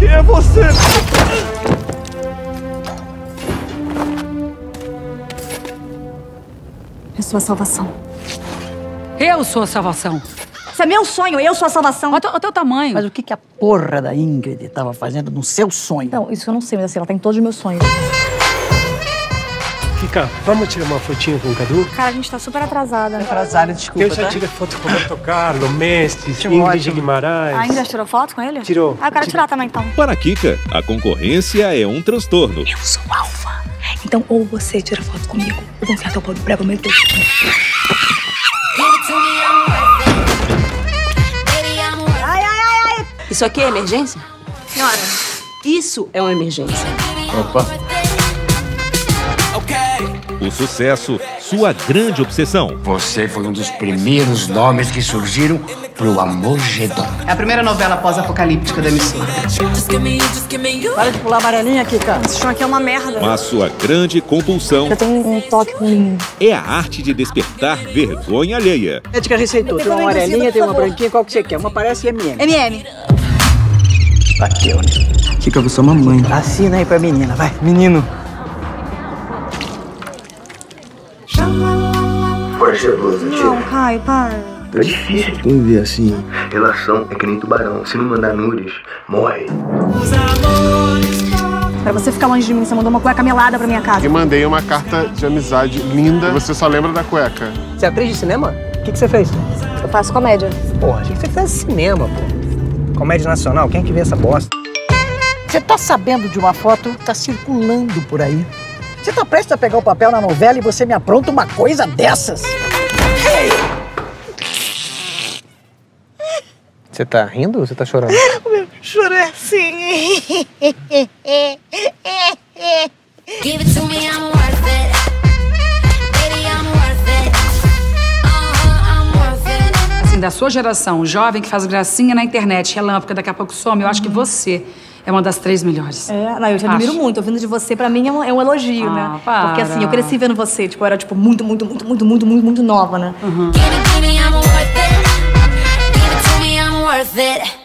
Quem é você? Eu sou a salvação. Eu sou a salvação. Isso é meu sonho, eu sou a salvação. Olha o teu tamanho. Mas o que a porra da Ingrid tava fazendo no seu sonho? Não, isso eu não sei, mas assim, ela tá em todos os meus sonhos. Kika, vamos tirar uma fotinha com o Cadu? Cara, a gente tá super atrasada. Atrasada, desculpa, Eu já tirei foto com o Roberto Carlos, Messi, Ótimo. Ingrid Guimarães. Ainda tirou foto com ele? Tirou. Ah, eu quero tirar também, então. Para Kika, a concorrência é um transtorno. Eu sou alfa. Então, ou você tira foto comigo, ou vou enfiar teu pau de prego no meio do teu. Isso aqui é emergência? Senhora. Isso é uma emergência. Opa. O sucesso, sua grande obsessão. Você foi um dos primeiros nomes que surgiram pro Amorgedon. É a primeira novela pós-apocalíptica da emissora. Para de pular amarelinha, Kika. Esse chão aqui é uma merda. Mas sua grande compulsão Eu tenho um toque com linho. é a arte de despertar vergonha alheia. A médica receitou. Tem uma amarelinha, tem uma branquinha, qual que você quer? Uma parece MM. MM. Bateu, né? Kika, você é uma mãe. Assina aí pra menina, vai. Menino. Pode ser blusa, Não, Caio, para. É difícil de ver assim. Relação é que nem tubarão. Se não mandar nudes, morre. Pra você ficar longe de mim, você mandou uma cueca melada pra minha casa. E mandei uma carta de amizade linda. Você só lembra da cueca. Você é atriz de cinema? O que você fez? Eu faço comédia. Porra, achei que você fizesse cinema, pô. Comédia nacional, quem é que vê essa bosta? Você tá sabendo de uma foto que tá circulando por aí? Você tá prestes a pegar o papel na novela e você me apronta uma coisa dessas? Você tá rindo ou você tá chorando? Chorei assim. Give it to me, I'm worth it. Baby, I'm worth it. I'm worth it. Assim, da sua geração, jovem que faz gracinha na internet, relâmpago, daqui a pouco some, eu acho que você é uma das 3 melhores. É, não, eu te admiro muito. Ouvindo de você, pra mim, é um elogio, né? Para. Porque assim, eu cresci vendo você. Tipo, eu era, tipo, muito nova, né? Give it to me, I'm worth it. Give it to me, I'm worth it.